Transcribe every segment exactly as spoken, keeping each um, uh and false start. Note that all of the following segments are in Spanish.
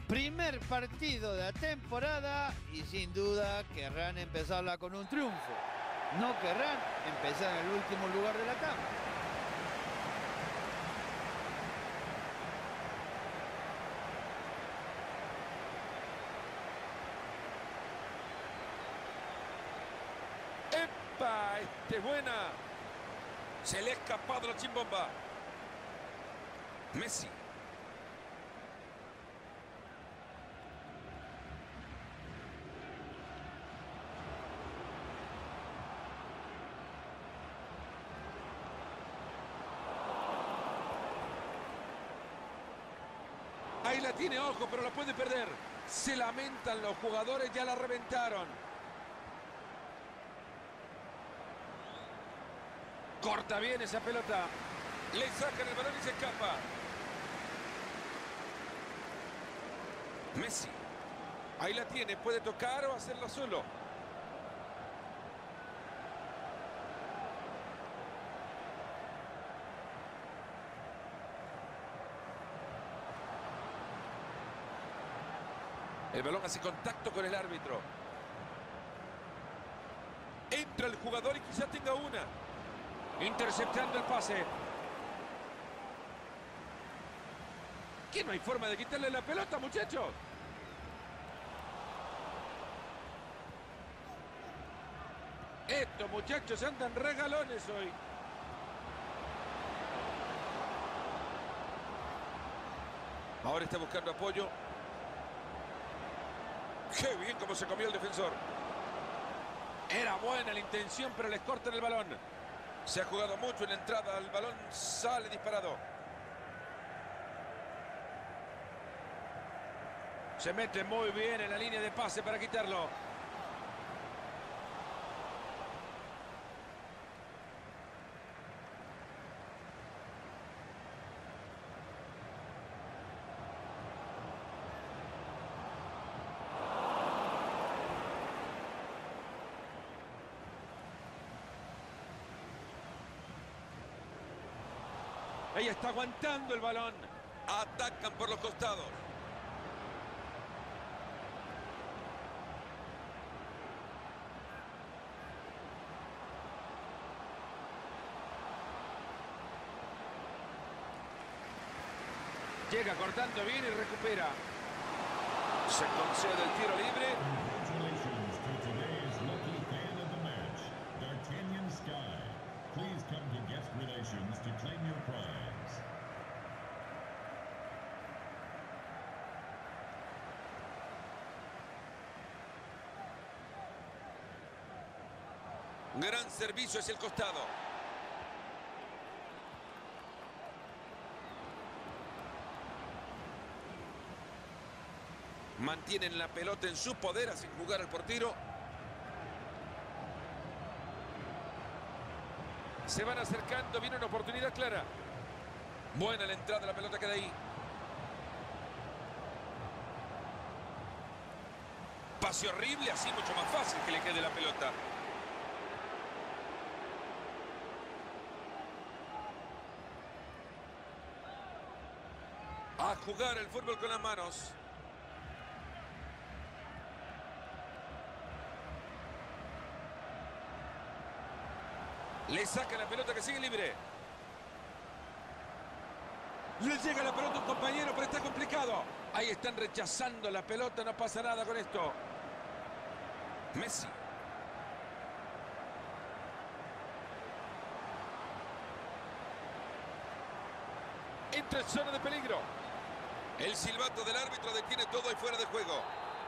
Primer partido de la temporada y sin duda querrán empezarla con un triunfo. No querrán empezar en el último lugar de la tabla. ¡Epa! ¡Este es buena! Se le ha escapado la chimbomba. Messi. Ahí la tiene, ojo, pero la puede perder. Se lamentan los jugadores, ya la reventaron. Corta bien esa pelota. Le sacan el balón y se escapa. Messi. Ahí la tiene, puede tocar o hacerla solo. El balón hace contacto con el árbitro. Entra el jugador y quizá tenga una. Interceptando el pase. ¿Qué no hay forma de quitarle la pelota, muchachos? Estos muchachos andan regalones hoy. Ahora está buscando apoyo. ¡Qué bien cómo se comió el defensor! Era buena la intención, pero les cortan el balón. Se ha jugado mucho en la entrada. El balón sale disparado. Se mete muy bien en la línea de pase para quitarlo. Ella está aguantando el balón. Atacan por los costados. Llega cortando bien y recupera. Se concede el tiro libre. Congratulations to today's lucky fan of the match, D'Artagnan Sky. Please come to guest relations to claim your prize. Gran servicio hacia el costado. Mantienen la pelota en su poder sin jugar al portero. Se van acercando, viene una oportunidad clara. Buena la entrada, la pelota queda ahí. Pase horrible, así mucho más fácil que le quede la pelota. A jugar el fútbol con las manos. Le saca la pelota que sigue libre. Le llega la pelota a un compañero, pero está complicado. Ahí están rechazando la pelota, no pasa nada con esto. Messi. Entra en zona de peligro. El silbato del árbitro detiene todo y fuera de juego.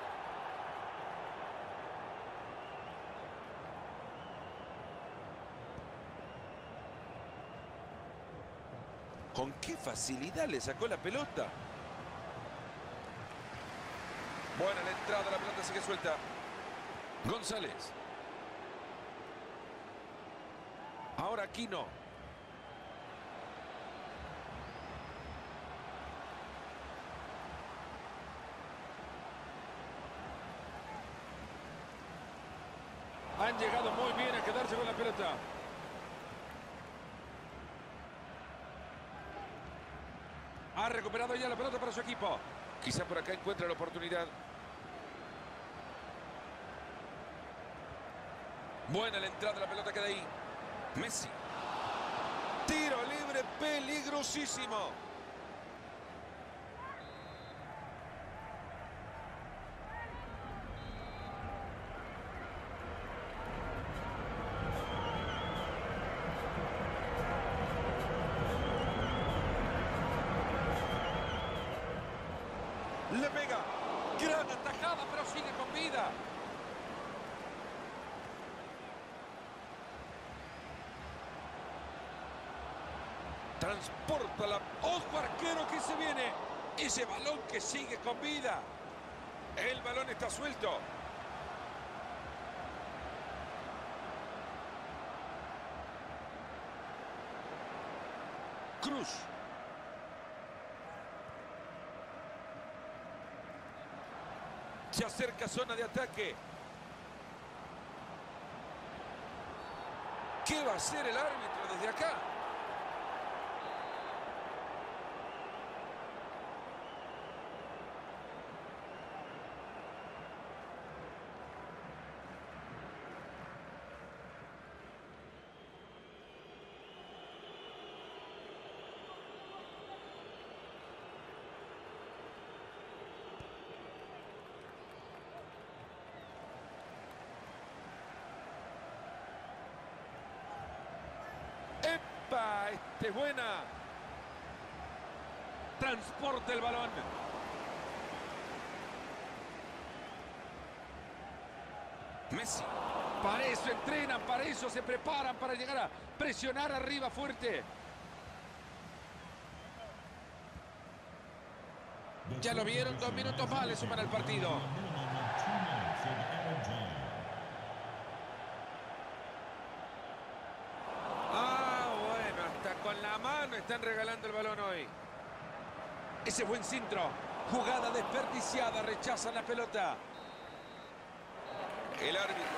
¿Con qué facilidad le sacó la pelota? Buena la entrada, la pelota sigue suelta. González. Ahora Aquino. Han llegado muy bien a quedarse con la pelota. Ha recuperado ya la pelota para su equipo. Quizá por acá encuentra la oportunidad. Buena la entrada de la pelota, queda ahí. Messi. Tiro libre peligrosísimo. Le pega. Gran atajada, pero sigue con vida. Transporta la... ¡Ojo, arquero, que se viene! Ese balón que sigue con vida. El balón está suelto. Cruz. Se acerca zona de ataque. ¿Qué va a hacer el árbitro desde acá? ¡Epa! Este es buena. Transporta el balón. Messi. Para eso entrenan, para eso se preparan, para llegar a presionar arriba fuerte. Ya lo vieron, dos minutos más le suman al partido. Con la mano están regalando el balón hoy. Ese buen centro. Jugada desperdiciada. Rechazan la pelota. El árbitro.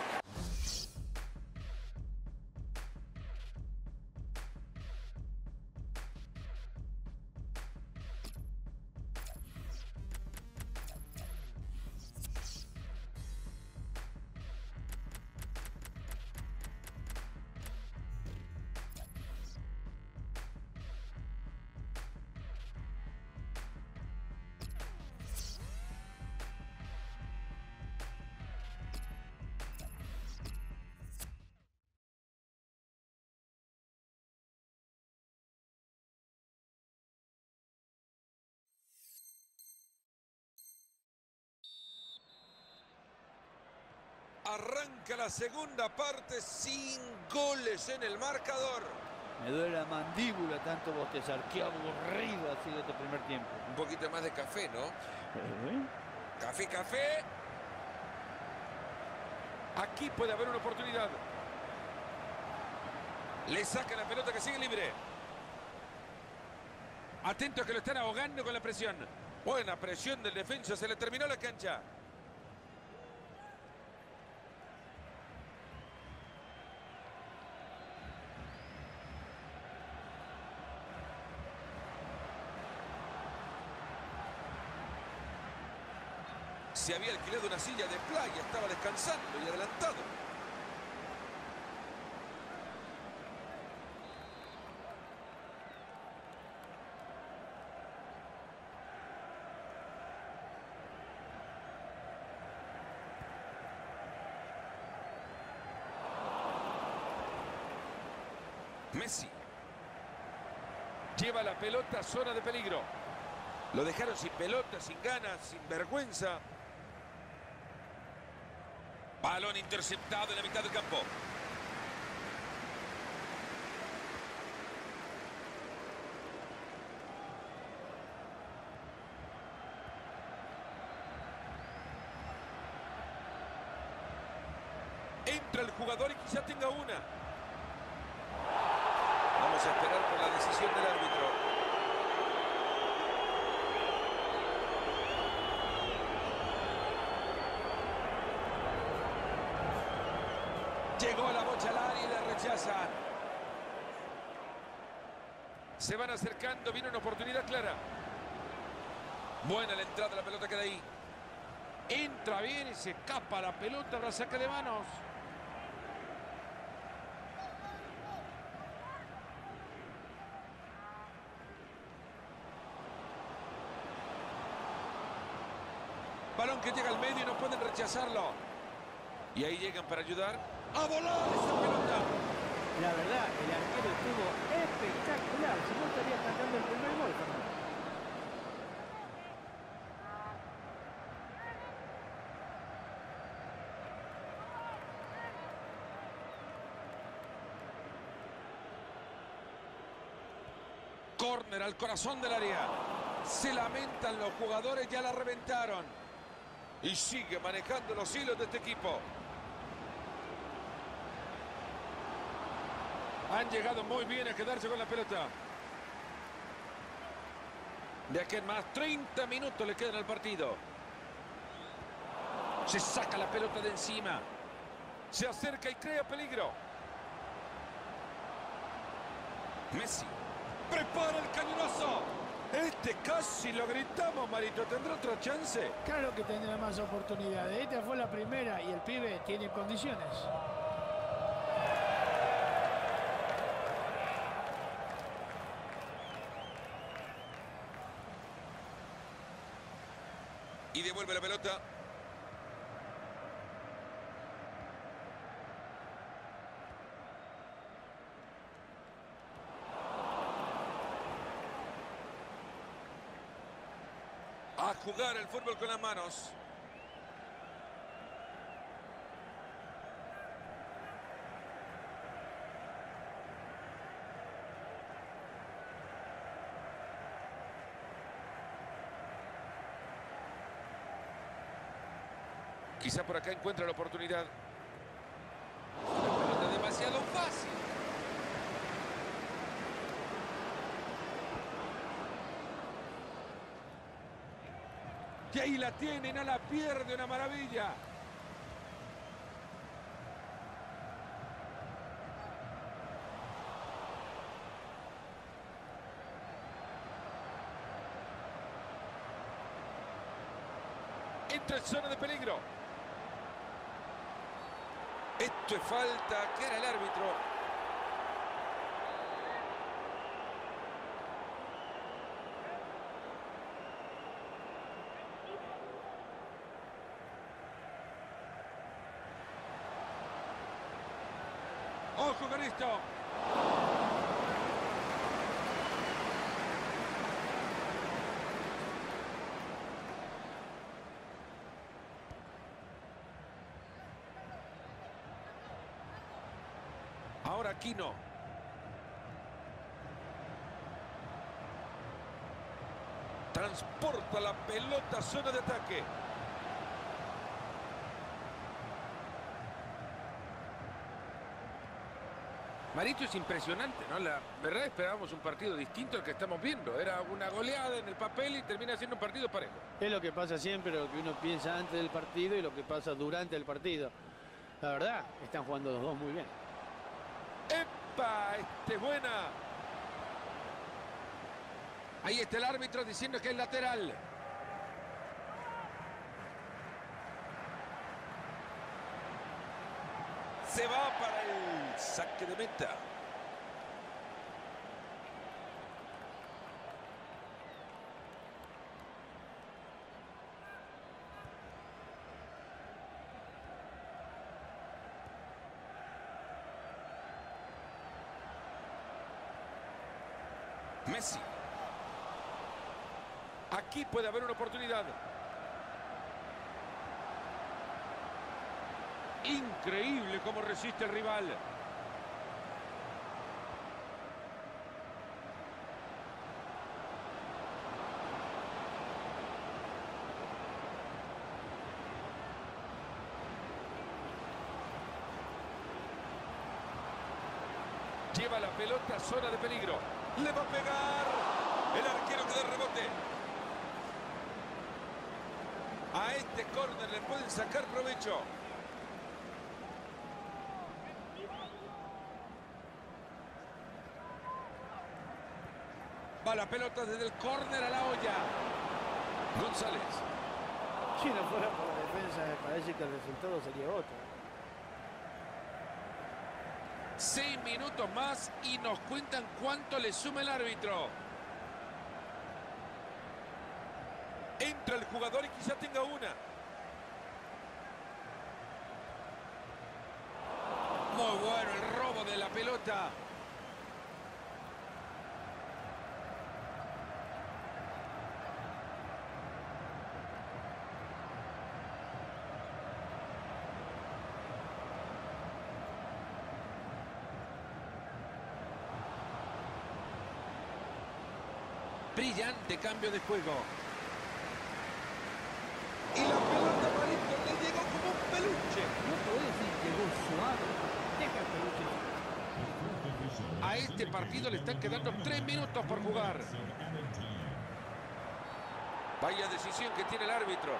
Arranca la segunda parte sin goles en el marcador. Me duele la mandíbula tanto bostezar. Qué aburrido ha sido este primer tiempo. Un poquito más de café, ¿no? ¿Eh? Café, café. Aquí puede haber una oportunidad. Le saca la pelota que sigue libre. Atento que lo están ahogando con la presión. Buena presión del defensa. Se le terminó la cancha. Se había alquilado una silla de playa, estaba descansando y adelantado. Messi. Lleva la pelota a zona de peligro. Lo dejaron sin pelota, sin ganas, sin vergüenza. Balón interceptado en la mitad del campo. Entra el jugador y quizá tenga una. Vamos a esperar por la decisión del árbitro. Llegó la bocha al área y la rechazan. Se van acercando, viene una oportunidad clara. Buena la entrada, la pelota queda ahí. Entra bien y se escapa la pelota, ahora saque de manos. Balón que llega al medio y no pueden rechazarlo. Y ahí llegan para ayudar a volar esa pelota. La verdad, el arquero estuvo espectacular. Si no estaría cantando el primer gol, Fernando. Córner al corazón del área. Se lamentan los jugadores, ya la reventaron. Y sigue manejando los hilos de este equipo. Han llegado muy bien a quedarse con la pelota. De aquí en más, treinta minutos le quedan al partido. Se saca la pelota de encima. Se acerca y crea peligro. Messi. Prepara el cañonazo. Este casi lo gritamos, Marito. ¿Tendrá otra chance? Claro que tendrá más oportunidades. Esta fue la primera y el pibe tiene condiciones. Y devuelve la pelota. A jugar el fútbol con las manos. Quizá por acá encuentra la oportunidad. La pelota demasiado fácil. Y ahí la tiene, no la pierde, una maravilla. Entra en zona de peligro. Esto es falta, que era el árbitro. ¡Ojo con esto! Ahora Aquino. Transporta la pelota a zona de ataque. Marito, es impresionante, ¿no? La verdad esperábamos un partido distinto al que estamos viendo. Era una goleada en el papel y termina siendo un partido parejo. Es lo que pasa siempre, lo que uno piensa antes del partido y lo que pasa durante el partido. La verdad, están jugando los dos muy bien. ¡Epa! ¡Este es buena! Ahí está el árbitro diciendo que es lateral. Se va para el saque de meta. Messi. Aquí puede haber una oportunidad. Increíble cómo resiste el rival. Lleva la pelota a zona de peligro. Le va a pegar. El arquero que da rebote. A este córner le pueden sacar provecho. Va la pelota desde el córner a la olla. González. Si no fuera por la defensa, me parece que el resultado sería otro. Seis minutos más y nos cuentan cuánto le suma el árbitro. Entra el jugador y quizá tenga una. Muy bueno el robo de la pelota. Brillante cambio de juego. Y la pelota Marito le llegó como un peluche. No podés decir que llegó suave. Deja el peluche. A este partido le están quedando tres minutos por jugar. Vaya decisión que tiene el árbitro.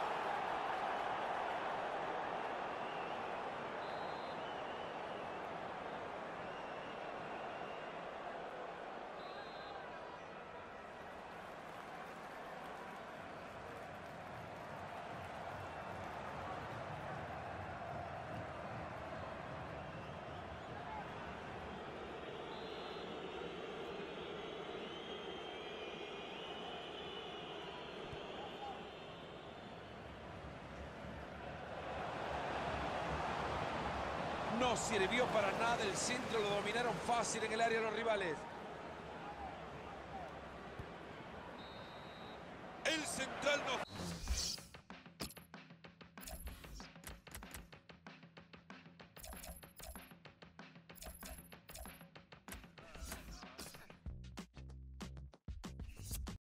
No sirvió para nada, el centro lo dominaron fácil en el área los rivales. El central no...